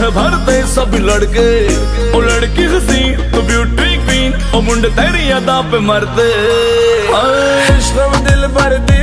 भरते सब लड़के, ओ लड़की हसी तो ब्यूटी क्वीन, ओ मुंडे तेरी अदा पे मरते। इश्क दिल भर दी